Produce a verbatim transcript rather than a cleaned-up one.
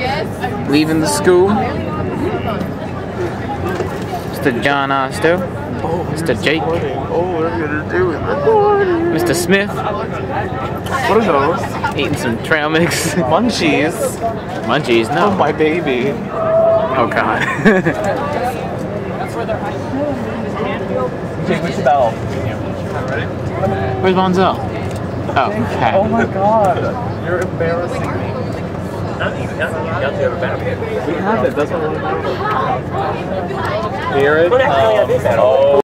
leaving the school. Mister John Osto. Mister Jake. Oh, what are we gonna do with it? Mister Smith. What are those? Eating some trail mix. Munchies. Munchies, no. Oh, my baby. Oh, God. Jake, we should battle. Where's Bonzel? Oh, okay. Oh my god. You're embarrassing me. We have it, that's what we're doing. Here it comes.